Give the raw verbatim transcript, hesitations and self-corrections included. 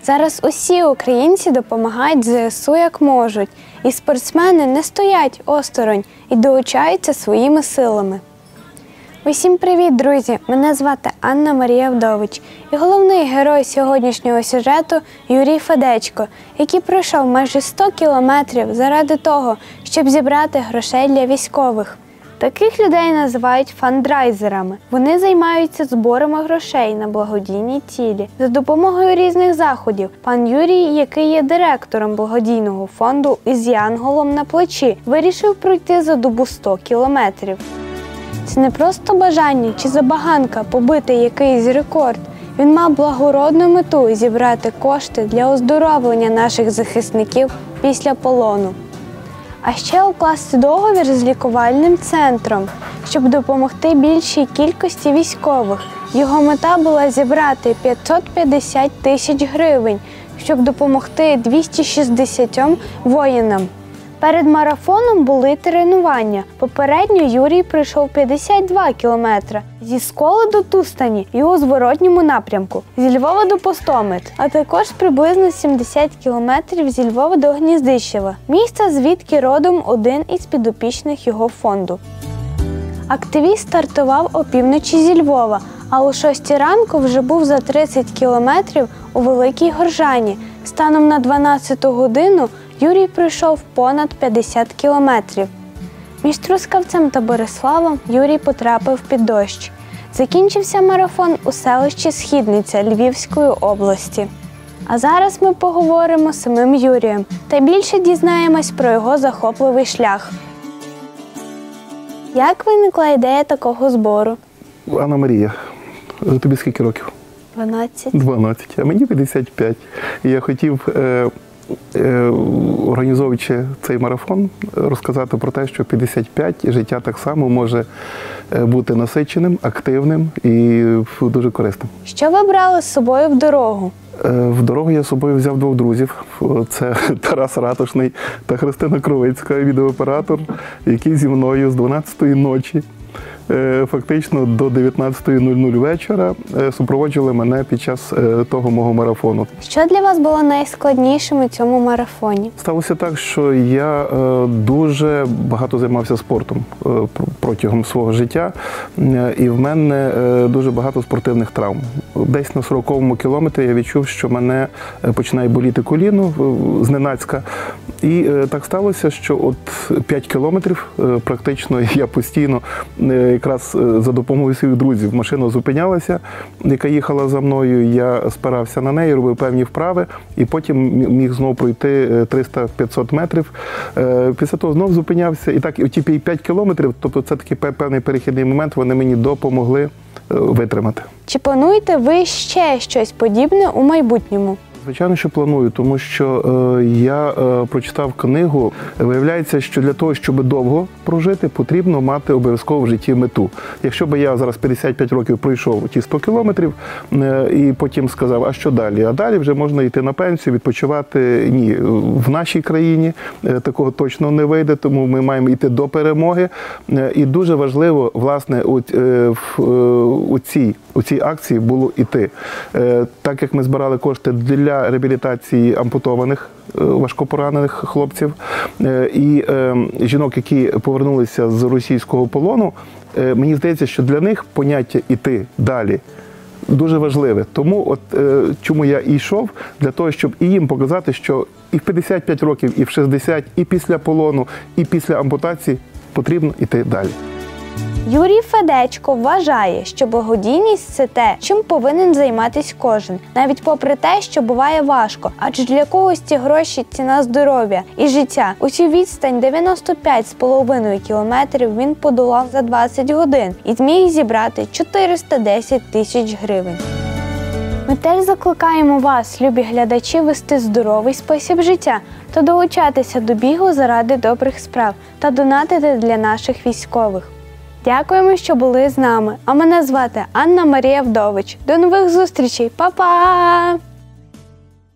Зараз усі українці допомагають зе есу як можуть, і спортсмени не стоять осторонь і долучаються своїми силами. Усім привіт, друзі! Мене звати Анна Марія Вдович. І головний герой сьогоднішнього сюжету – Юрій Федечко, який пройшов майже сто кілометрів заради того, щоб зібрати грошей для військових. Таких людей називають фандрайзерами. Вони займаються зборами грошей на благодійні цілі. За допомогою різних заходів пан Юрій, який є директором благодійного фонду із янголом на плечі, вирішив пройти за добу сто кілометрів. Це не просто бажання чи забаганка побити якийсь рекорд. Він мав благородну мету – зібрати кошти для оздоровлення наших захисників після полону. А ще укласти договір з лікувальним центром, щоб допомогти більшій кількості військових. Його мета була зібрати п'ятсот п'ятдесят тисяч гривень, щоб допомогти двом шістдесятьом воїнам. Перед марафоном були тренування. Попередньо Юрій пройшов п'ятдесят два кілометри зі Сколи до Тустані і у зворотньому напрямку, зі Львова до Постомет, а також приблизно сімдесят кілометрів зі Львова до Гніздищева, місця, звідки родом один із підопічних його фонду. Активіст стартував опівночі зі Львова, а о шостій ранку вже був за тридцять кілометрів у Великій Горжані. Станом на дванадцяту годину Юрій пройшов понад п'ятдесят кілометрів. Між Трускавцем та Бориславом Юрій потрапив під дощ. Закінчився марафон у селищі Східниця Львівської області. А зараз ми поговоримо з самим Юрієм та більше дізнаємось про його захопливий шлях. Як виникла ідея такого збору? Анна Марія, тобі скільки років? дванадцять. дванадцять, а мені п'ятдесят п'ять. І я хотів, е, е, організовуючи цей марафон, розказати про те, що п'ятдесят п'ять життя так само може бути насиченим, активним і дуже корисним. Що ви брали з собою в дорогу? В дорогу я з собою взяв двох друзів. Це Тарас Ратушний та Христина Кровицька, відеооператор, які зі мною з дванадцятої ночі фактично до дев'ятнадцятої нуль нуль вечора супроводжували мене під час того мого марафону. Що для вас було найскладнішим у цьому марафоні? Сталося так, що я дуже багато займався спортом протягом свого життя, і в мене дуже багато спортивних травм. Десь на сороковому кілометрі я відчув, що мене починає боліти коліно зненацька. І так сталося, що от п'ять кілометрів практично я постійно якраз за допомогою своїх друзів машина зупинялася, яка їхала за мною, я спирався на неї, робив певні вправи, і потім міг знову пройти триста-п'ятсот метрів. Після того знову зупинявся, і так, і ті п'ять кілометрів, тобто це такий певний перехідний момент, вони мені допомогли витримати. Чи плануєте ви ще щось подібне у майбутньому? Звичайно, що планую, тому що е, я е, прочитав книгу. Виявляється, що для того, щоб довго прожити, потрібно мати обов'язково в житті мету. Якщо б я зараз п'ятдесят п'ять років пройшов ті сто кілометрів е, і потім сказав, а що далі? А далі вже можна йти на пенсію, відпочивати. Ні, в нашій країні е, такого точно не вийде, тому ми маємо йти до перемоги. Е, і дуже важливо, власне, у, е, в, е, у, цій, у цій акції було йти. Е, так як ми збирали кошти для реабілітації ампутованих, важкопоранених хлопців і жінок, які повернулися з російського полону, мені здається, що для них поняття «іти далі» дуже важливе. Тому от чому я і йшов, для того, щоб і їм показати, що і в п'ятдесят п'ять років, і в шістдесят, і після полону, і після ампутації потрібно йти далі. Юрій Федечко вважає, що благодійність – це те, чим повинен займатися кожен, навіть попри те, що буває важко, адже для когось ці гроші – ціна здоров'я і життя. Усю відстань дев'яносто п'ять з половиною кілометрів він подолав за двадцять годин і зміг зібрати чотириста десять тисяч гривень. Ми теж закликаємо вас, любі глядачі, вести здоровий спосіб життя та долучатися до бігу заради добрих справ та донатити для наших військових. Дякуємо, що були з нами. А мене звати Анна Марія Вдович. До нових зустрічей. Па-па!